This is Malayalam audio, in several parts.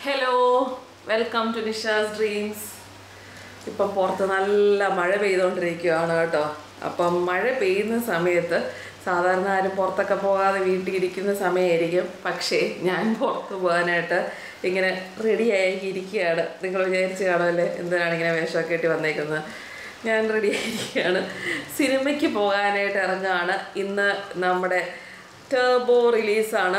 Hello welcome to Nisha's dreams. ഇപ്പം പുറത്ത് നല്ല മഴ പെയ്തുകൊണ്ടിരിക്കുകയാണ് കേട്ടോ. അപ്പം മഴ പെയ്യുന്ന സമയത്ത് സാധാരണ ആരും പുറത്തൊക്കെ പോകാതെ വീട്ടിലിരിക്കുന്ന സമയമായിരിക്കും. പക്ഷേ ഞാൻ പുറത്ത് പോകാനായിട്ട് ഇങ്ങനെ റെഡിയായി ഇരിക്കുകയാണ്. നിങ്ങൾ വിചാരിച്ച് കാണുമല്ലേ എന്തിനാണ് ഇങ്ങനെ വേഷമൊക്കെ ഇട്ട് വന്നേക്കുന്നത്. ഞാൻ റെഡിയായിരിക്കുകയാണ്, സിനിമയ്ക്ക് പോകാനായിട്ട് ഇറങ്ങുകയാണ്. ഇന്ന് നമ്മുടെ ടർബോ റിലീസാണ്.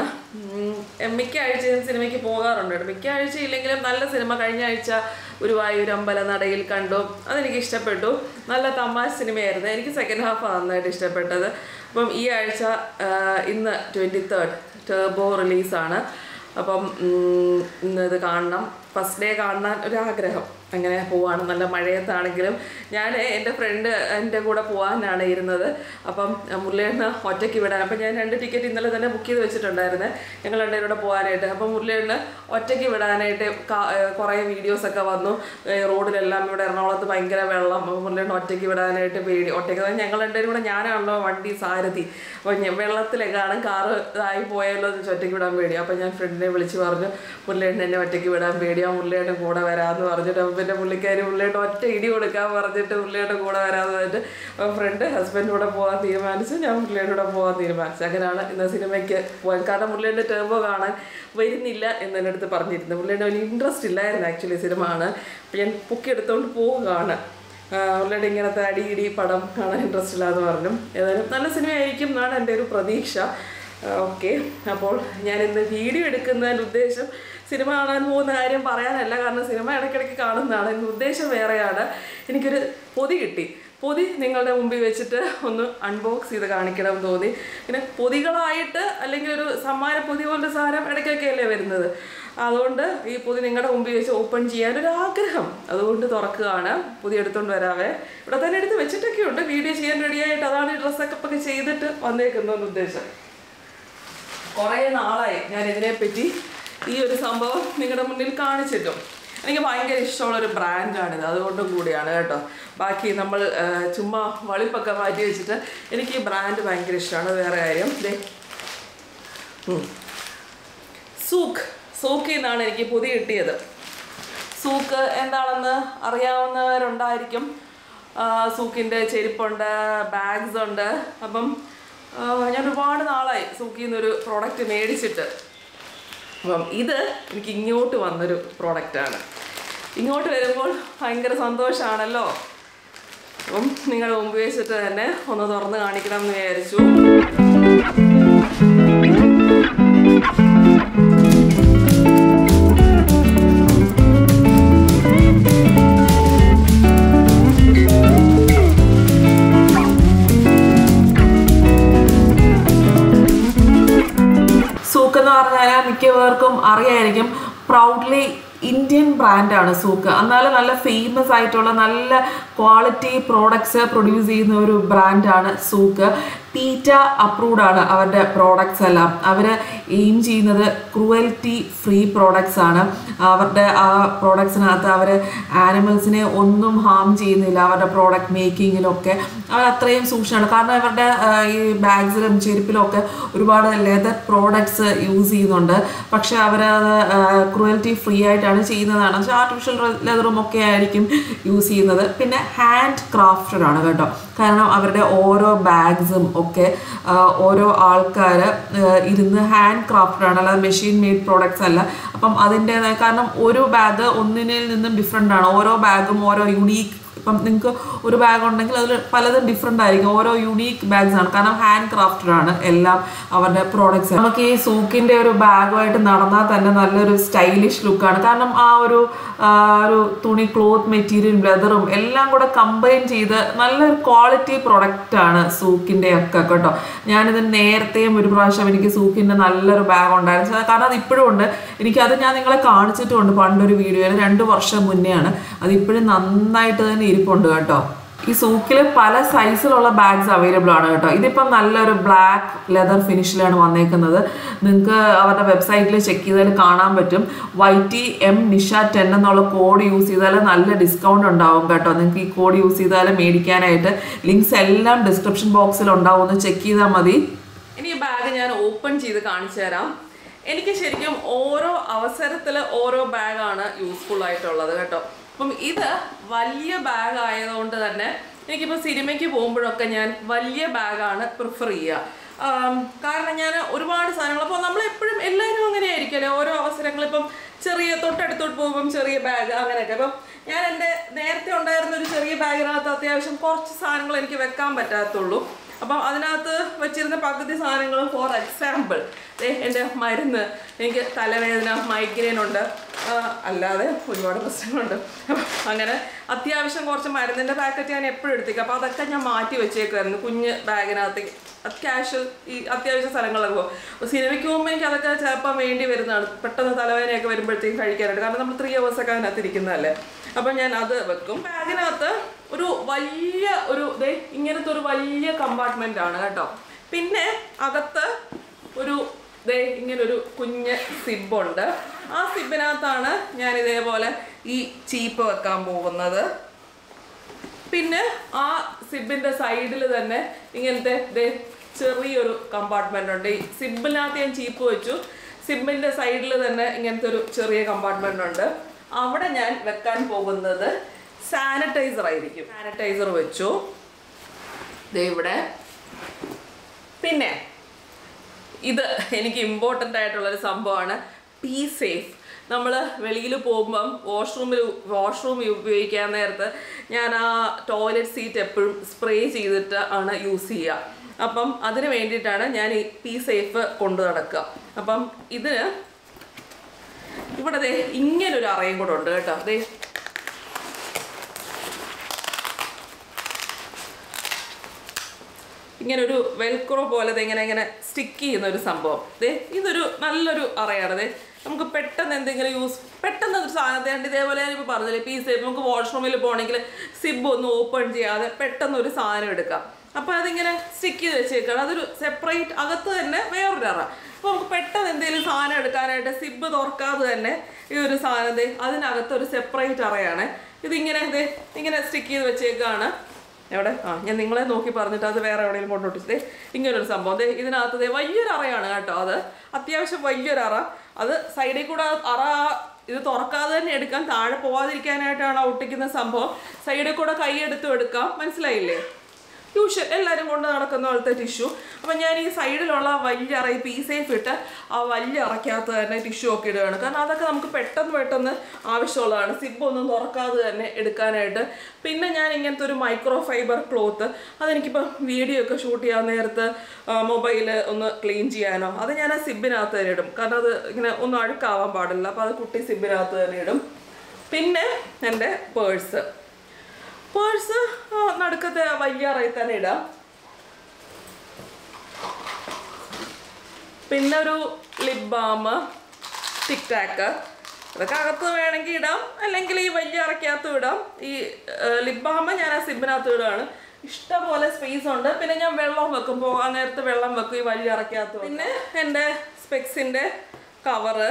മിക്ക ആഴ്ചയും സിനിമയ്ക്ക് പോകാറുണ്ട്. മിക്ക ആഴ്ച ഇല്ലെങ്കിലും നല്ല സിനിമ കഴിഞ്ഞ ആഴ്ച ഗുരുവായൂർ അമ്പലനടയിൽ കണ്ടു. അതെനിക്ക് ഇഷ്ടപ്പെട്ടു. നല്ല തമാശ സിനിമയായിരുന്നു. എനിക്ക് സെക്കൻഡ് ഹാഫ് നന്നായിട്ട് ഇഷ്ടപ്പെട്ടത്. അപ്പം ഈ ആഴ്ച ഇന്ന് 23rd ടർബോ റിലീസാണ്. അപ്പം ഇന്നത് കാണണം. ഫസ്റ്റ് ഡേ കാണാൻ ഒരാഗ്രഹം. അങ്ങനെ പോവാണ്. നല്ല മഴയത്താണെങ്കിലും ഞാൻ എൻ്റെ ഫ്രണ്ട് എൻ്റെ കൂടെ പോകാനാണ് ഇരുന്നത്. അപ്പം മുരളിയേട്ടന് ഒറ്റയ്ക്ക് വിടാൻ. അപ്പം ഞാൻ 2 ടിക്കറ്റ് ഇന്നലെ തന്നെ ബുക്ക് ചെയ്ത് വെച്ചിട്ടുണ്ടായിരുന്നത് ഞങ്ങൾ രണ്ടുപേരും കൂടെ പോകാനായിട്ട്. അപ്പം മുരളിയേട്ടന് ഒറ്റയ്ക്ക് വിടാനായിട്ട് കുറേ വീഡിയോസൊക്കെ വന്നു. റോഡിലെല്ലാം ഇവിടെ എറണാകുളത്ത് ഭയങ്കര വെള്ളം. അപ്പോൾ മുരളിയേട്ടന് ഒറ്റയ്ക്ക് വിടാനായിട്ട് പേടി. ഒറ്റയ്ക്ക് ഞങ്ങൾ രണ്ടുപേരും കൂടെ ഞാനാണല്ലോ വണ്ടി സാരഥി. അപ്പോൾ വെള്ളത്തിലേക്കാണ് കാറ് ഇതായി പോയാലോ എന്ന് ഒറ്റയ്ക്ക് വിടാൻ പേടി. അപ്പം ഞാൻ ഫ്രണ്ടിനെ വിളിച്ച് പറഞ്ഞു മുരളിയേട്ടൻ എന്നെ ഒറ്റയ്ക്ക് വിടാൻ പേടിയാണ്, മുരളിയേട്ടൻ കൂടെ വരാമെന്ന് പറഞ്ഞിട്ട്. പിന്നെ പുള്ളിക്കാരി മുരളിയേട്ടൻ ഒറ്റ ഇടി കൊടുക്കാൻ പറഞ്ഞിട്ട് മുരളിയേട്ടൻ കൂടെ വരാമെന്ന് പറഞ്ഞിട്ട് അപ്പം ഫ്രണ്ട് ഹസ്ബൻഡ് കൂടെ പോകാൻ തീരുമാനിച്ചു. ഞാൻ മുരളിയേട്ടൻ കൂടെ പോകാൻ തീരുമാനിച്ചു. അങ്ങനെയാണ് ഇന്ന് സിനിമയ്ക്ക് പോകാൻ. കാരണം മുരളിയേട്ടൻ്റെ ടർബോ കാണാൻ വരുന്നില്ല എന്ന് എൻ്റെ അടുത്ത് പറഞ്ഞിരുന്നു. മുരളിയേട്ടൻ വലിയ ഇൻട്രസ്റ്റ് ഇല്ലായിരുന്നു ആക്ച്വലി സിനിമ ആണ്. അപ്പം ഞാൻ ബുക്ക് എടുത്തുകൊണ്ട് പോവുകയാണ്. മുരളിയേട്ടൻ ഇങ്ങനത്തെ അടിയിടി പടം കാണാൻ ഇൻട്രസ്റ്റ് ഇല്ലാന്ന് പറഞ്ഞു. ഏതായാലും നല്ല സിനിമയായിരിക്കും എന്നാണ് എൻ്റെ ഒരു പ്രതീക്ഷ. ഓക്കെ, അപ്പോൾ ഞാൻ ഇന്ന് വീഡിയോ എടുക്കുന്നതിൻ്റെ ഉദ്ദേശം സിനിമ കാണാൻ പോകുന്ന കാര്യം പറയാനല്ല. കാരണം സിനിമ ഇടയ്ക്കിടയ്ക്ക് കാണുന്നതാണ്. എൻ്റെ ഉദ്ദേശം വേറെയാണ്. എനിക്കൊരു പൊതി കിട്ടി. പൊതി നിങ്ങളുടെ മുമ്പിൽ വെച്ചിട്ട് ഒന്ന് അൺബോക്സ് ചെയ്ത് കാണിക്കണം തോന്നി. പിന്നെ പൊതികളായിട്ട് അല്ലെങ്കിൽ ഒരു സമ്മാന പൊതി പോലത്തെ സാധനം ഇടയ്ക്കൊക്കെ അല്ലേ വരുന്നത്. അതുകൊണ്ട് ഈ പൊതി നിങ്ങളുടെ മുമ്പിൽ വെച്ച് ഓപ്പൺ ചെയ്യാനൊരു ആഗ്രഹം. അതുകൊണ്ട് തുറക്കുകയാണ്. പൊതി എടുത്തുകൊണ്ട് വരാവേ. ഇവിടെ തന്നെ എടുത്ത് വെച്ചിട്ടൊക്കെ ഉണ്ട്. വീഡിയോ ചെയ്യാൻ റെഡിയായിട്ട് അതാണ് ഈ ഡ്രസ്സൊക്കെ ഒക്കെ ചെയ്തിട്ട് വന്നേക്കുന്നതെന്ന് ഉദ്ദേശം. കുറേ നാളായി ഞാൻ ഇതിനെപ്പറ്റി ഈ ഒരു സംഭവം നിങ്ങളുടെ മുന്നിൽ കാണിച്ചിട്ടും. എനിക്ക് ഭയങ്കര ഇഷ്ടമുള്ളൊരു ബ്രാൻഡാണിത്. അതുകൊണ്ടും കൂടിയാണ് കേട്ടോ. ബാക്കി നമ്മൾ ചുമ്മാ വളിപ്പൊക്കെ മാറ്റി വെച്ചിട്ട് എനിക്ക് ഈ ബ്രാൻഡ് ഭയങ്കര ഇഷ്ടമാണ്. വേറെ കാര്യം സൂക്കിൽ നിന്നാണ് എനിക്ക് പൊതി കിട്ടിയത്. സൂക്ക് എന്താണെന്ന് അറിയാവുന്നവരുണ്ടായിരിക്കും. സൂക്കിൻ്റെ ചെരുപ്പുണ്ട്, ബാഗ്സ് ഉണ്ട്. അപ്പം ഞാൻ ഒരുപാട് നാളായി സൂക്കിൽ നിന്നൊരു പ്രോഡക്റ്റ് മേടിച്ചിട്ട്. അപ്പം ഇത് എനിക്ക് ഇങ്ങോട്ട് വന്നൊരു പ്രോഡക്റ്റാണ്. ഇങ്ങോട്ട് വരുമ്പോൾ ഭയങ്കര സന്തോഷമാണല്ലോ. അപ്പം നിങ്ങളുടെ മുമ്പ് വെച്ചിട്ട് തന്നെ ഒന്ന് തുറന്ന് കാണിക്കണം എന്ന് വിചാരിച്ചു. സൂക്ക് എന്ന് പറഞ്ഞാൽ മിക്കവർക്കും അറിയായിരിക്കും. പ്രൗഡ്ലി ഇന്ത്യൻ ബ്രാൻഡാണ് സൂക്ക്. എന്നാലും നല്ല ഫേമസ് ആയിട്ടുള്ള നല്ല ക്വാളിറ്റി പ്രോഡക്ട്സ് പ്രൊഡ്യൂസ് ചെയ്യുന്ന ഒരു ബ്രാൻഡാണ് സൂക്ക്. പീറ്റ അപ്രൂവ്ഡ് ആണ് അവരുടെ പ്രോഡക്ട്സ് എല്ലാം. അവർ എയിം ചെയ്യുന്നത് ക്രൂവൽറ്റി ഫ്രീ പ്രോഡക്ട്സ് ആണ്. അവരുടെ ആ പ്രോഡക്ട്സിനകത്ത് അവർ ആനിമൽസിനെ ഒന്നും ഹാം ചെയ്യുന്നില്ല. അവരുടെ പ്രോഡക്റ്റ് മേക്കിങ്ങിലൊക്കെ അവർ അത്രയും സൂക്ഷിച്ചാണ്. കാരണം അവരുടെ ഈ ബാഗ്സിലും ചെരുപ്പിലും ഒക്കെ ഒരുപാട് ലെതർ പ്രോഡക്ട്സ് യൂസ് ചെയ്യുന്നുണ്ട്. പക്ഷെ അവരത് ക്രൂവൽറ്റി ഫ്രീ ആയിട്ടാണ് ചെയ്യുന്നതാണ്. ആർട്ടിഫിഷ്യൽ ലെതറും ഒക്കെ ആയിരിക്കും യൂസ് ചെയ്യുന്നത്. പിന്നെ ഹാൻഡ് ക്രാഫ്റ്റഡ് ആണ് കേട്ടോ. കാരണം അവരുടെ ഓരോ ബാഗ്സും ഒക്കെ ഓരോ ആൾക്കാർ ഇരുന്ന് ഹാൻഡ് ക്രാഫ്റ്റഡ് ആണ്, അല്ലാതെ മെഷീൻ മെയ്ഡ് പ്രോഡക്ട്സ് അല്ല. അപ്പം അതിൻ്റെതായ കാരണം ഒരു ബാഗ് ഒന്നിനിൽ നിന്നും ഡിഫറെൻ്റ് ആണ്. ഓരോ ബാഗും ഓരോ യുണീക്ക്. ഇപ്പം നിങ്ങൾക്ക് ഒരു ബാഗ് ഉണ്ടെങ്കിൽ അതിൽ പലതും ഡിഫറെൻ്റ് ആയിരിക്കും. ഓരോ യുണീക്ക് ബാഗ്സ് ആണ്. കാരണം ഹാൻഡ് ക്രാഫ്റ്റഡ് ആണ് എല്ലാം അവരുടെ പ്രോഡക്ട്സ്. നമുക്ക് ഈ സൂക്കിൻ്റെ ഒരു ബാഗുമായിട്ട് നടന്നാൽ തന്നെ നല്ലൊരു സ്റ്റൈലിഷ് ലുക്കാണ്. കാരണം ആ ഒരു തുണി ക്ലോത്ത് മെറ്റീരിയൽ ലെതറും എല്ലാം കൂടെ കമ്പൈൻ ചെയ്ത് നല്ലൊരു ക്വാളിറ്റി പ്രൊഡക്റ്റാണ് സൂക്കിൻ്റെ ഒക്കെ കേട്ടോ. ഞാനിത് നേരത്തെയും ഒരു പ്രാവശ്യം എനിക്ക് സൂക്കിൻ്റെ നല്ലൊരു ബാഗ് ഉണ്ടായിരുന്നു. കാരണം അത് ഇപ്പോഴും ഉണ്ട്. എനിക്കത് ഞാൻ നിങ്ങളെ കാണിച്ചിട്ടുമുണ്ട് പണ്ടൊരു വീഡിയോയിൽ. 2 വർഷം മുന്നെയാണ്. അതിപ്പോഴും നന്നായിട്ട് തന്നെ ഇരിപ്പുണ്ട് കേട്ടോ. ഈ സൂക്കിൽ പല സൈസിലുള്ള ബാഗ്സ് അവൈലബിൾ ആണ് കേട്ടോ. ഇതിപ്പം നല്ലൊരു ബ്ലാക്ക് ലെതർ ഫിനിഷിലാണ് വന്നേക്കുന്നത്. നിങ്ങൾക്ക് അവരുടെ വെബ്സൈറ്റിൽ ചെക്ക് ചെയ്താൽ കാണാൻ പറ്റും. YTM Nisha 10 എന്നുള്ള കോഡ് യൂസ് ചെയ്താൽ നല്ല ഡിസ്കൗണ്ട് ഉണ്ടാവും കേട്ടോ. നിങ്ങൾക്ക് ഈ കോഡ് യൂസ് ചെയ്താൽ മേടിക്കാനായിട്ട് ലിങ്ക്സ് എല്ലാം ഡിസ്ക്രിപ്ഷൻ ബോക്സിൽ ഉണ്ടാവും. ഒന്ന് ചെക്ക് ചെയ്താൽ മതി. ഇനി ഈ ബാഗ് ഞാൻ ഓപ്പൺ ചെയ്ത് കാണിച്ചു തരാം. എനിക്ക് ശരിക്കും ഓരോ അവസരത്തിൽ ഓരോ ബാഗാണ് യൂസ്ഫുൾ ആയിട്ടുള്ളത് കേട്ടോ. അപ്പം ഇത് വലിയ ബാഗ് ആയതുകൊണ്ട് തന്നെ എനിക്കിപ്പോൾ സിനിമയ്ക്ക് പോകുമ്പോഴൊക്കെ ഞാൻ വലിയ ബാഗാണ് പ്രിഫർ ചെയ്യുക. കാരണം ഞാൻ ഒരുപാട് സാധനങ്ങൾ, അപ്പോൾ നമ്മളെപ്പോഴും എല്ലാവരും അങ്ങനെ ആയിരിക്കുമല്ലോ, ഓരോ അവസരങ്ങളിപ്പം ചെറിയ തൊട്ടടുത്തോട്ട് പോകുമ്പം ചെറിയ ബാഗ് അങ്ങനെയൊക്കെ. അപ്പം ഞാൻ എൻ്റെ നേരത്തെ ഉണ്ടായിരുന്ന ഒരു ചെറിയ ബാഗിനകത്ത് അത്യാവശ്യം കുറച്ച് സാധനങ്ങൾ എനിക്ക് വെക്കാൻ പറ്റാത്തുള്ളൂ. അപ്പം അതിനകത്ത് വെച്ചിരുന്ന പകുതി സാധനങ്ങളും, ഫോർ എക്സാമ്പിൾ എൻ്റെ മരുന്ന്, എനിക്ക് തലവേദന, മൈഗ്രെയിൻ ഉണ്ട്, അല്ലാതെ ഒരുപാട് പ്രശ്നങ്ങളുണ്ട്. അപ്പം അങ്ങനെ അത്യാവശ്യം കുറച്ച് മരുന്നിൻ്റെ പാക്കറ്റ് ഞാൻ എപ്പോഴും എടുത്തേക്കും. അപ്പോൾ അതൊക്കെ ഞാൻ മാറ്റി വെച്ചേക്കുമായിരുന്നു കുഞ്ഞ് ബാഗിനകത്തേക്ക്. ക്യാഷ്വൽ ഈ അത്യാവശ്യ സ്ഥലങ്ങളൊക്കെ പോകും. സിനിമയ്ക്ക് പോകുമ്പോൾ എനിക്ക് അതൊക്കെ ചിലപ്പോൾ വേണ്ടി വരുന്നതാണ്, പെട്ടെന്ന് തലവേദനയൊക്കെ വരുമ്പോഴത്തേക്കും കഴിക്കാനായിട്ട്. കാരണം നമ്മൾ 3 hours ഒക്കെ അതിനകത്ത് ഇരിക്കുന്നതല്ലേ. അപ്പം ഞാൻ അത് വെക്കും. ബാഗിനകത്ത് ഒരു വലിയ ഇങ്ങനത്തെ ഒരു വലിയ കമ്പാർട്ട്മെൻ്റ് ആണ് കേട്ടോ. പിന്നെ അകത്ത് ഒരു ഇങ്ങനൊരു കുഞ്ഞ് സിബുണ്ട്. ആ സിബിനകത്താണ് ഞാൻ ഇതേപോലെ ഈ ചീപ്പ് വെക്കാൻ പോകുന്നത്. പിന്നെ ആ സിബിൻ്റെ സൈഡിൽ തന്നെ ഇങ്ങനത്തെ ചെറിയൊരു കമ്പാർട്ട്മെൻ്റ് ഉണ്ട്. ഈ സിബിനകത്ത് ഞാൻ ചീപ്പ് വെച്ചു. സിബിൻ്റെ സൈഡിൽ തന്നെ ഇങ്ങനത്തെ ഒരു ചെറിയ കമ്പാർട്ട്മെൻ്റ് ഉണ്ട്. അവിടെ ഞാൻ വെക്കാൻ പോകുന്നത് സാനിറ്റൈസർ ആയിരിക്കും. സാനിറ്റൈസർ വെച്ചു ഇവിടെ. പിന്നെ ഇത് എനിക്ക് ഇമ്പോർട്ടൻ്റ് ആയിട്ടുള്ളൊരു സംഭവമാണ്, പി സേഫ്. നമ്മൾ വെളിയിൽ പോകുമ്പം വാഷ്റൂം ഉപയോഗിക്കാൻ നേരത്ത് ഞാൻ ആ ടോയ്ലറ്റ് സീറ്റ് എപ്പോഴും സ്പ്രേ ചെയ്തിട്ട് ആണ് യൂസ് ചെയ്യുക. അപ്പം അതിന് വേണ്ടിയിട്ടാണ് ഞാൻ ഈ പി സേഫ് കൊണ്ടു നടക്കുക. അപ്പം ഇതിന് ഇവിടെ ഇങ്ങനൊരു അറയും കൂടെ ഉണ്ട് കേട്ടോ. ഇങ്ങനൊരു വെൽക്രോ പോലെ ഇങ്ങനെ സ്റ്റിക്ക് ചെയ്യുന്ന ഒരു സംഭവം. ഇതൊരു നല്ലൊരു അറയാണ്. നമുക്ക് പെട്ടെന്ന് എന്തെങ്കിലും പെട്ടെന്ന് ഒരു സാധനത്തെ ഇതേപോലെ ഞാനിപ്പോൾ പറഞ്ഞില്ലേ, പി സേഫ്, നമുക്ക് വാഷ്റൂമിൽ പോകണമെങ്കിൽ സിബ് ഒന്ന് ഓപ്പൺ ചെയ്യാതെ പെട്ടെന്ന് ഒരു സാധനം എടുക്കാം. അപ്പോൾ അതിങ്ങനെ സ്റ്റിക്ക് ചെയ്ത് വെച്ചേക്കാണ്. അതൊരു സെപ്പറേറ്റ്, അകത്ത് തന്നെ വേറൊരു അറ. അപ്പോൾ നമുക്ക് പെട്ടെന്ന് എന്തെങ്കിലും സാധനം എടുക്കാനായിട്ട് സിബ് തുറക്കാതെ തന്നെ ഈ ഒരു സാധനം അതിനകത്തൊരു സെപ്പറേറ്റ് അറയാണ്. ഇതിങ്ങനെ ഇങ്ങനെ സ്റ്റിക്ക് ചെയ്ത് വെച്ചേക്കാണ്. എവിടെ ഞാൻ നിങ്ങളെ നോക്കി പറഞ്ഞിട്ട് അത് വേറെ എവിടെയെങ്കിലും കൊണ്ടുപോട്ടിട്ട് ഇങ്ങനൊരു സംഭവം. ഇതിനകത്ത് വലിയൊരു അറയാണ് കേട്ടോ. അത് അത്യാവശ്യം വലിയൊരു അറ. അത് സൈഡിൽ കൂടെ അറ ഇത് തുറക്കാതെ തന്നെ എടുക്കാം, താഴെ പോവാതിരിക്കാനായിട്ടാണ് ഒട്ടിക്കുന്ന സംഭവം. സൈഡിൽ കൂടെ കൈയെടുത്തും എടുക്കാം. മനസ്സിലായില്ലേ? യൂഷ്വൽ എല്ലാവരും കൊണ്ട് നടക്കുന്ന പോലത്തെ ടിഷ്യൂ. അപ്പം ഞാൻ ഈ സൈഡിലുള്ള വലിയ അറ പി സേഫ് ഇട്ട് ആ വലിയ അറയ്ക്കകത്ത് തന്നെ ടിഷ്യൂ ഒക്കെ ഇടുകയാണ്. കാരണം അതൊക്കെ നമുക്ക് പെട്ടെന്ന് ആവശ്യമുള്ളതാണ്, സിബ് ഒന്നും തുറക്കാതെ തന്നെ എടുക്കാനായിട്ട്. പിന്നെ ഞാൻ ഇങ്ങനത്തെ ഒരു മൈക്രോ ഫൈബർ ക്ലോത്ത്, അതെനിക്കിപ്പോൾ വീഡിയോ ഒക്കെ ഷൂട്ട് ചെയ്യാൻ നേരത്ത് മൊബൈൽ ഒന്ന് ക്ലീൻ ചെയ്യാനോ അത് ഞാൻ ആ സിബിനകത്ത് തന്നെ ഇടും. കാരണം അത് ഇങ്ങനെ ഒന്നും അഴുക്കാവാൻ പാടില്ല. അപ്പോൾ അത് കുട്ടി സിബിനകത്ത് തന്നെ ഇടും. പിന്നെ എൻ്റെ പേഴ്സ് നടുക്കത്തെ വലിയ അറയിൽ തന്നെ ഇടാം. പിന്നെ ഒരു ലിപ് ബാം, ടിക് ടാക്ക്, അതൊക്കെ അകത്ത് വേണമെങ്കിൽ ഇടാം, അല്ലെങ്കിൽ ഈ വലിയ അറയ്ക്കകത്തും ഇടാം. ഈ ലിപ് ബാം ഞാൻ ആ സിബിനകത്ത് ഇടുകയാണ്. ഇഷ്ടംപോലെ സ്പേസ് ഉണ്ട്. പിന്നെ ഞാൻ വെള്ളം വെക്കും, പോകാൻ നേരത്ത് വെള്ളം വെക്കും ഈ വലിയ അറയ്ക്കകത്ത്. പിന്നെ എൻ്റെ സ്പെക്സിൻ്റെ കവറ്,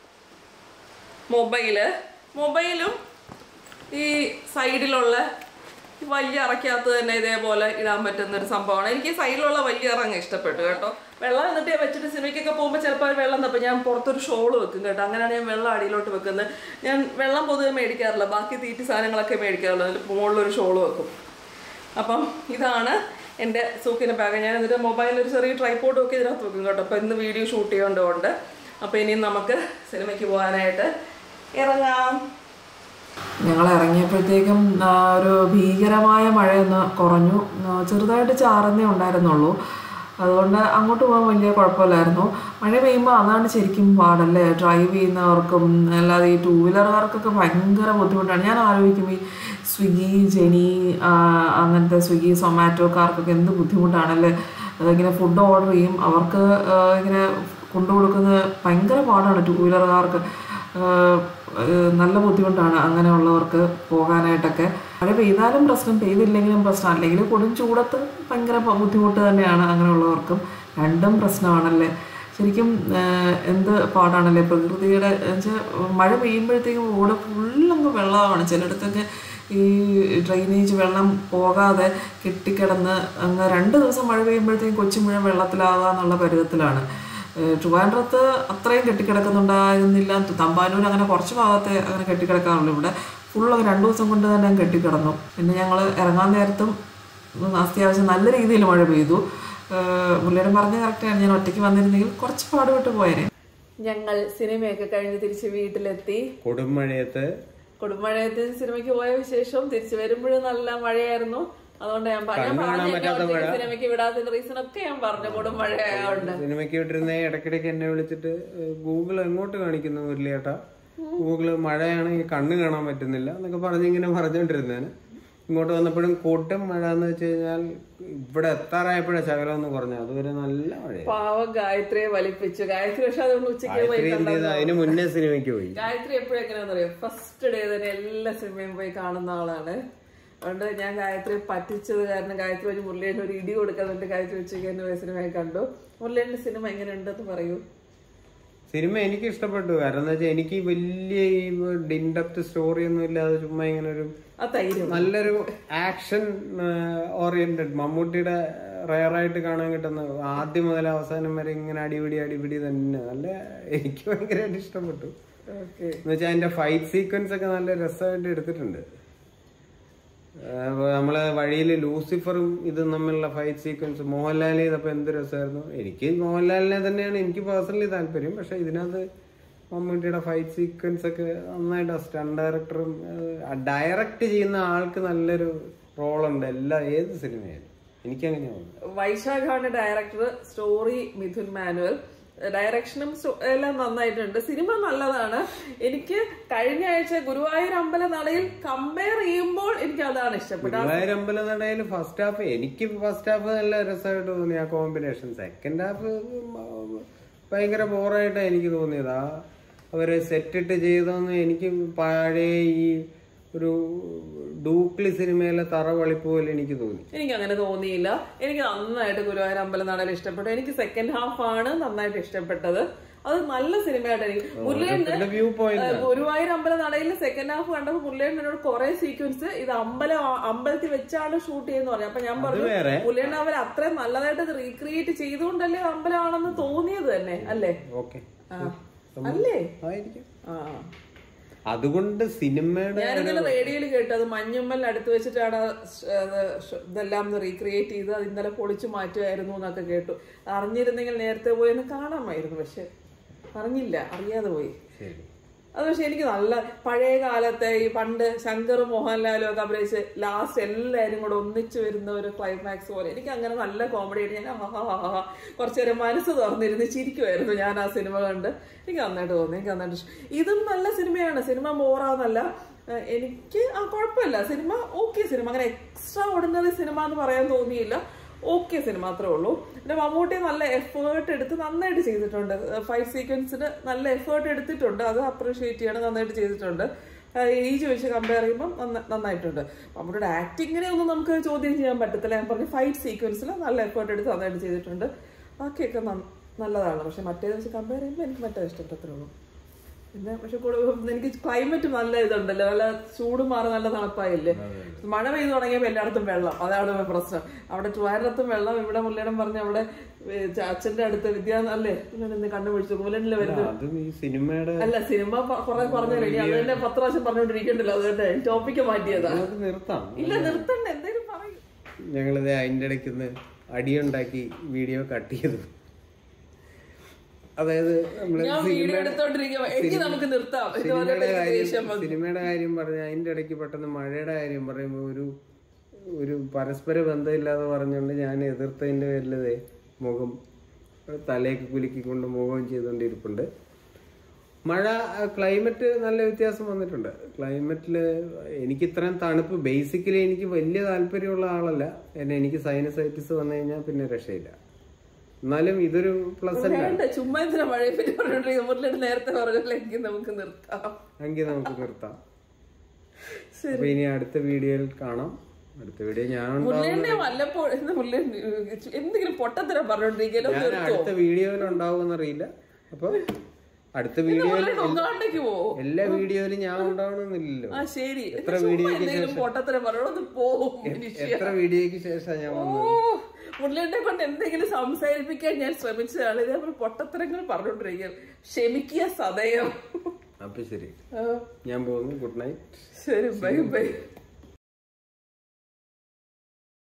മൊബൈലും ഈ സൈഡിലുള്ള വലിയ അറയ്ക്കകത്ത് തന്നെ ഇതേപോലെ ഇടാൻ പറ്റുന്നൊരു സംഭവമാണ്. എനിക്ക് സൈഡിലുള്ള വലിയ അറങ്ങ് ഇഷ്ടപ്പെട്ടു കേട്ടോ. വെള്ളം എന്നിട്ട് വെച്ചിട്ട് സിനിമയ്ക്കൊക്കെ പോകുമ്പോൾ ചിലപ്പോൾ വെള്ളം തപ്പോൾ ഞാൻ പുറത്തൊരു ഷോള് വെക്കും കേട്ടോ. അങ്ങനെയാണ് ഞാൻ വെള്ളം അടിയിലോട്ട് വെക്കുന്നത്. ഞാൻ വെള്ളം പൊതുവെ മേടിക്കാറില്ല, ബാക്കി തീറ്റി സാധനങ്ങളൊക്കെ മേടിക്കാറുള്ളൂ. അതിൽ മുകളിലൊരു ഷോള് വെക്കും. അപ്പം ഇതാണ് എൻ്റെ സൂക്കിൻ്റെ ബാഗ്. ഞാൻ എന്നിട്ട് മൊബൈലൊരു ചെറിയ ട്രൈപോഡ് ഒക്കെ ഇതിനകത്ത് വെക്കും കേട്ടോ. അപ്പോൾ ഇന്ന് വീഡിയോ ഷൂട്ട് ചെയ്യേണ്ടതുകൊണ്ട്. അപ്പോൾ ഇനിയും നമുക്ക് സിനിമയ്ക്ക് പോകാനായിട്ട് ഇറങ്ങാം. ഞങ്ങൾ ഇറങ്ങിയപ്പോഴത്തേക്കും ഒരു ഭീകരമായ മഴയൊന്ന് കുറഞ്ഞു. ചെറുതായിട്ട് ചാറുന്നേ ഉണ്ടായിരുന്നുള്ളൂ. അതുകൊണ്ട് അങ്ങോട്ട് പോകാൻ വലിയ കുഴപ്പമില്ലായിരുന്നു. മഴ പെയ്യുമ്പോൾ അതാണ് ശരിക്കും പാടല്ലേ, ഡ്രൈവ് ചെയ്യുന്നവർക്കും അല്ലാതെ ഈ 2 വീലർകാർക്കൊക്കെ ഭയങ്കര ബുദ്ധിമുട്ടാണ്. ഞാൻ ആലോചിക്കും ഈ സ്വിഗ്ഗി, ജെനി, അങ്ങനത്തെ സ്വിഗ്ഗി സൊമാറ്റോക്കാർക്കൊക്കെ എന്ത് ബുദ്ധിമുട്ടാണല്ലേ. അതിങ്ങനെ ഫുഡ് ഓർഡർ ചെയ്യും, അവർക്ക് ഇങ്ങനെ കൊണ്ടുകൊടുക്കുന്നത് ഭയങ്കര പാടാണ്. 2 വീലർകാർക്ക് നല്ല ബുദ്ധിമുട്ടാണ് അങ്ങനെയുള്ളവർക്ക് പോകാനായിട്ടൊക്കെ. മഴ പെയ്താലും പ്രശ്നം, പെയ്തില്ലെങ്കിലും പ്രശ്നം, അല്ലെങ്കിൽ കൊടും ചൂടത്ത് ഭയങ്കര ബുദ്ധിമുട്ട് തന്നെയാണ് അങ്ങനെയുള്ളവർക്കും. രണ്ടും പ്രശ്നമാണല്ലേ ശരിക്കും. എന്ത് പാടാണല്ലേ പ്രകൃതിയുടെ വെച്ചാൽ. മഴ പെയ്യുമ്പോഴത്തേക്കും റോഡ് ഫുള്ളങ്ങ് വെള്ളമാണ്. ചിലയിടത്തൊക്കെ ഈ ഡ്രെയിനേജ് വെള്ളം പോകാതെ കെട്ടിക്കിടന്ന് അങ്ങ് 2 ദിവസം മഴ പെയ്യുമ്പോഴത്തേക്കും കൊച്ചുമുഴ വെള്ളത്തിലാകാന്നുള്ള പരുവത്തിലാണ്. ട്രിവാൻഡ്രത്ത് അത്രയും കെട്ടിക്കിടക്കുന്നുണ്ടായിരുന്നില്ല. തമ്പാനൂർ അങ്ങനെ കുറച്ച് ഭാഗത്തെ അങ്ങനെ കെട്ടിക്കിടക്കാറുള്ളൂ. ഇവിടെ ഫുള്ള് 2 ദിവസം കൊണ്ട് തന്നെ കെട്ടിക്കിടന്നു. പിന്നെ ഞങ്ങൾ ഇറങ്ങാൻ നേരത്തും അത്യാവശ്യം നല്ല രീതിയിൽ മഴ പെയ്തു. പുള്ളിയുടെ പറഞ്ഞ കറക്റ്റാണ്. ഞാൻ ഒറ്റയ്ക്ക് വന്നിരുന്നെങ്കിൽ കുറച്ച് പാടുപെട്ട് പോയേനെ. ഞങ്ങൾ സിനിമയൊക്കെ കഴിഞ്ഞ് തിരിച്ച് വീട്ടിലെത്തി. കൊടുമഴയത്ത് സിനിമയ്ക്ക് പോയ വിശേഷം. തിരിച്ചു വരുമ്പോഴും നല്ല മഴയായിരുന്നു. അതുകൊണ്ട് ഞാൻ സിനിമയ്ക്ക് വിടാത്ത റീസൺ ഒക്കെ ഞാൻ പറഞ്ഞു. കൊടുമഴ ആയതുകൊണ്ട് സിനിമയ്ക്ക് വിട്ടിരുന്നേ. ഇടയ്ക്കിടയ്ക്ക് എന്നെ വിളിച്ചിട്ട് ഗൂഗിൾ എങ്ങോട്ട് കാണിക്കുന്നു മുരളിയേട്ടാ, ഗൂഗിള് മഴയാണെങ്കിൽ കണ്ണ് കാണാൻ പറ്റുന്നില്ല എന്നൊക്കെ പറഞ്ഞിങ്ങനെ പറഞ്ഞോണ്ടിരുന്നേന്. ഇങ്ങോട്ട് വന്നപ്പോഴും കൊടും മഴ എന്ന് വെച്ച് കഴിഞ്ഞാൽ ഇവിടെ എത്താറായപ്പോഴേ ശകലം എന്ന് പറഞ്ഞു. അതുവരെ നല്ല മഴ. പാവം ഗായത്രിയെ വലിപ്പിച്ചു. ഗായത്രി പക്ഷെ അതുകൊണ്ട് ഉച്ചയ്ക്ക് അതിന് മുന്നേ സിനിമയ്ക്ക് പോയി. ഗായത്രി എപ്പോഴും എങ്ങനെയാണെന്നറിയോ, ഫസ്റ്റ് ഡേ തന്നെ എല്ലാ സിനിമയും പോയി കാണുന്ന ആളാണ്. അതുകൊണ്ട് ഞാൻ ഗായത്രിയെ പറ്റിച്ചത് കാരണം ഗായത്രി വെച്ച് മുരളിയുടെ ഒരു ഇടി കൊടുക്കാന്നുണ്ട്. ഗായത്രി ഉച്ചയ്ക്ക് തന്നെ പോയി സിനിമയെ കണ്ടു. മുരളിയുടെ സിനിമ എങ്ങനെയുണ്ടെന്ന് പറയൂ. സിനിമ എനിക്ക് ഇഷ്ടപ്പെട്ടു. കാരണം എന്താ വെച്ചാൽ എനിക്ക് വലിയ ഇൻഡെപ്ത് സ്റ്റോറി ഒന്നും ഇല്ലാതെ ചുമ്മാ ഇങ്ങനെ ഒരു നല്ലൊരു ആക്ഷൻ ഓറിയന്റഡ് മമ്മൂട്ടിയുടെ റയറായിട്ട് കാണാൻ കിട്ടുന്ന ആദ്യം മുതൽ അവസാനം വരെ ഇങ്ങനെ അടിപിടി തന്നെ നല്ല എനിക്ക് ഭയങ്കരമായിട്ട് ഇഷ്ടപ്പെട്ടു. എന്നുവെച്ചാൽ അതിന്റെ ഫൈറ്റ് സീക്വൻസ് ഒക്കെ നല്ല രസമായിട്ട് എടുത്തിട്ടുണ്ട്. നമ്മളെ വഴിയിൽ ലൂസിഫറും ഇതും തമ്മിലുള്ള ഫൈറ്റ് സീക്വൻസ് മോഹൻലാൽ ചെയ്തപ്പോ എന്ത് രസമായിരുന്നു. എനിക്ക് മോഹൻലാലിനെ തന്നെയാണ് എനിക്ക് പേഴ്സണലി താല്പര്യം. പക്ഷെ ഇതിനകത്ത് മമ്മൂട്ടിയുടെ ഫൈറ്റ് സീക്വൻസ് ഒക്കെ നന്നായിട്ട് സ്റ്റണ്ട് ഡയറക്ടറും ഡയറക്റ്റ് ചെയ്യുന്ന ആൾക്ക് നല്ലൊരു റോളുണ്ട് ഏത് സിനിമയായാലും. എനിക്കങ്ങനെയാണ്. വൈശാഖാണ് ഡയറക്ടർ. സ്റ്റോറി മിഥുൻ മാനുവൽ. ഡയറക്ഷനും എല്ലാം നന്നായിട്ടുണ്ട്. സിനിമ നല്ലതാണ്. എനിക്ക് കഴിഞ്ഞ ആഴ്ച ഗുരുവായൂർ അമ്പലനടയിൽ കമ്പയർ ചെയ്യുമ്പോൾ എനിക്ക് അതാണ് ഇഷ്ടപ്പെട്ടത്. ഗുരുവായൂർ അമ്പലനടയിൽ ഫസ്റ്റ് ഹാഫ് എനിക്ക് നല്ല രസമായിട്ട് തോന്നി ആ കോമ്പിനേഷൻ. സെക്കൻഡ് ഹാഫ് ഭയങ്കര ബോറായിട്ടാണ് എനിക്ക് തോന്നിയത്. അവര് സെറ്റിട്ട് ചെയ്തോന്ന് എനിക്ക് പഴയ ഈ ഒരു ഡൂക്ലി സിനിമയിലെ തറവളിപ്പ് പോലെ എനിക്ക് തോന്നി. എനിക്ക് അങ്ങനെ തോന്നിയില്ല. എനിക്ക് നന്നായിട്ട് ഗുരുവായൂർ അമ്പലനടയിൽ ഇഷ്ടപ്പെട്ടു. എനിക്ക് സെക്കൻഡ് ഹാഫ് ആണ് നന്നായിട്ട് ഇഷ്ടപ്പെട്ടത്. അത് നല്ല സിനിമയായിട്ട് എനിക്ക് മുരളിയുടെ ഗുരുവായൂർ അമ്പലനടയിൽ സെക്കൻഡ് ഹാഫ് കണ്ടപ്പോൾ മുരളിയുടെ എന്നോട് കുറെ സീക്വൻസ് ഇത് അമ്പലത്തിൽ വെച്ചാണ് ഷൂട്ട് ചെയ്യുന്ന പറഞ്ഞു. അപ്പൊ ഞാൻ പറഞ്ഞു മുരളിയുടെ അവർ അത്രയും നല്ലതായിട്ട് റീക്രിയേറ്റ് ചെയ്തുകൊണ്ടല്ലേ അമ്പലമാണെന്ന് തോന്നിയത് തന്നെ അല്ലേ? അല്ലേ? അതുകൊണ്ട് സിനിമയുടെ ഞാനിങ്ങനെ റേഡിയോയിൽ കേട്ടു അത് മഞ്ഞുമ്മൽ അടുത്ത് വെച്ചിട്ടാണ് ഇതെല്ലാം റീക്രിയേറ്റ് ചെയ്ത് അത് ഇന്നലെ പൊളിച്ചു മാറ്റുമായിരുന്നു എന്നൊക്കെ കേട്ടു. അറിഞ്ഞിരുന്നെങ്കിൽ നേരത്തെ പോയെന്ന് കാണാമായിരുന്നു. പക്ഷെ അറിഞ്ഞില്ല, അറിയാതെ പോയി. അത് പക്ഷെ എനിക്ക് നല്ല പഴയ കാലത്തെ ഈ പണ്ട് ശങ്കറും മോഹൻലാലും ഒക്കെ അഭിനയിച്ച് ലാസ്റ്റ് എല്ലാവരും കൂടെ ഒന്നിച്ചു വരുന്ന ഒരു ക്ലൈമാക്സ് പോലെ എനിക്ക് അങ്ങനെ നല്ല കോമഡി ആയിട്ട് ഞാൻ കുറച്ചു നേരം മനസ്സ് തുറന്നിരുന്ന് ചിരിക്കുമായിരുന്നു ഞാൻ ആ സിനിമ കണ്ട്. എനിക്ക് നന്നായിട്ട് തോന്നി. എനിക്ക് നന്നായിട്ട് ഇതും നല്ല സിനിമയാണ്. സിനിമ ബോറാന്നല്ല. എനിക്ക് കുഴപ്പമില്ല. സിനിമ ഓക്കെ സിനിമ. അങ്ങനെ എക്സ്ട്രാ ഓർഡിനറി സിനിമ എന്ന് പറയാൻ തോന്നിയില്ല. ഓക്കെ സിനിമ അത്രേ ഉള്ളൂ. പിന്നെ മമ്മൂട്ടി നല്ല എഫേർട്ട് എടുത്ത് നന്നായിട്ട് ചെയ്തിട്ടുണ്ട്. ഫൈറ്റ് സീക്വൻസിന് നല്ല എഫേർട്ട് എടുത്തിട്ടുണ്ട്. അത് അപ്രീഷിയേറ്റ് ചെയ്യണം. നന്നായിട്ട് ചെയ്തിട്ടുണ്ട്. ഏജ് വെച്ച് കമ്പയർ ചെയ്യുമ്പോൾ നന്നായിട്ടുണ്ട്. മമ്മൂട്ടിയുടെ ആക്ടിങ്ങിനെ ഒന്നും നമുക്ക് ചോദ്യം ചെയ്യാൻ പറ്റത്തില്ല. ഞാൻ പറഞ്ഞു ഫൈറ്റ് സീക്വൻസിൽ നല്ല എഫേർട്ട് എടുത്ത് നന്നായിട്ട് ചെയ്തിട്ടുണ്ട്. ബാക്കിയൊക്കെ നല്ലതാണ്. പക്ഷെ മറ്റേത് വെച്ച് കമ്പയർ ചെയ്യുമ്പോൾ എനിക്ക് മറ്റേ ഇഷ്ടപ്പെടത്തുള്ളൂ. പിന്നെ പക്ഷെ എനിക്ക് ക്ലൈമറ്റ് നല്ല ഇതുണ്ടല്ലോ, നല്ല ചൂട് മാറി നല്ല തണുപ്പായില്ലേ. മഴ പെയ്തു തുടങ്ങിയപ്പോൾ എല്ലായിടത്തും വെള്ളം. അതാണ് പ്രശ്നം. അവിടെ ട്രിവാൻഡ്രത്തും വെള്ളം. ഇവിടെ മുല്ലേടം പറഞ്ഞ അവിടെ അച്ഛന്റെ അടുത്ത് അല്ലേ കണ്ടുപിടിച്ചു മുല്ലനില് വരുന്നത്. അല്ല സിനിമ കുറെ പറഞ്ഞല്ലോ. ഇനി അത് തന്നെ 10 പ്രാവശ്യം പറഞ്ഞോണ്ടിരിക്കണ്ടല്ലോ. അതുകൊണ്ട് ടോപ്പിക്ക് മാറ്റിയതാ. ഇല്ല നിർത്തണ്ട, എന്തേലും പറയും. ഞങ്ങളിത് അതിന്റെ ഇടയ്ക്ക് അടിയുണ്ടാക്കി വീഡിയോ കട്ട് ചെയ്തു. അതായത് സിനിമയുടെ കാര്യം പറഞ്ഞ അതിന്റെ ഇടയ്ക്ക് പെട്ടെന്ന് മഴയുടെ കാര്യം പറയുമ്പോൾ ഒരു പരസ്പര ബന്ധമില്ലാതെ പറഞ്ഞുകൊണ്ട് ഞാൻ എതിർത്തതിന്റെ പേരിലതേ മുഖം തലയൊക്കെ കുലുക്കിക്കൊണ്ട് മുഖം ചെയ്തുകൊണ്ടിരിപ്പുണ്ട്. മഴ ക്ലൈമറ്റ് നല്ല വ്യത്യാസം വന്നിട്ടുണ്ട്. ക്ലൈമറ്റിൽ എനിക്ക് ഇത്രയും തണുപ്പ് ബേസിക്കലി എനിക്ക് വലിയ താല്പര്യമുള്ള ആളല്ല. എനിക്ക് സൈനസൈറ്റിസ് വന്നു കഴിഞ്ഞാൽ പിന്നെ രക്ഷയില്ല. എന്നാലും ഇതൊരു പ്ലസ് അല്ല. ചുമ്മാ മഴയെ പറ്റി പറഞ്ഞോണ്ടിരിക്കും. നേരത്തെ പറഞ്ഞെങ്കിൽ നമുക്ക് നിർത്താം. അപ്പൊ ഇനി അടുത്ത വീഡിയോയിൽ കാണാം. അടുത്ത വീഡിയോ ഞാൻ എന്തെങ്കിലും പൊട്ടത്തരം പറഞ്ഞോണ്ടിരിക്കലോ. അടുത്ത വീഡിയോയിൽ ഉണ്ടാവുമെന്നറിയില്ല. അപ്പൊ അടുത്ത വീഡിയോയിൽ എല്ലാ വീഡിയോയിലും ഞാൻ ഉണ്ടാവണമെന്നില്ലല്ലോ. എത്ര വീഡിയോയ്ക്ക് ശേഷം ഞാൻ വന്നത്? മുരളിയെ കൊണ്ട് എന്തെങ്കിലും സംസാരിപ്പിക്കാൻ ഞാൻ ശ്രമിച്ചതാണ്. ഇതേപോലെ പൊട്ടത്തരങ്ങൾ പറഞ്ഞോണ്ടിരിക്കുക. ക്ഷമിക്കുക സദയം. അപ്പൊ ശരി, ഞാൻ പോകുന്നു. Good night. ശരി, ബൈ ബൈ.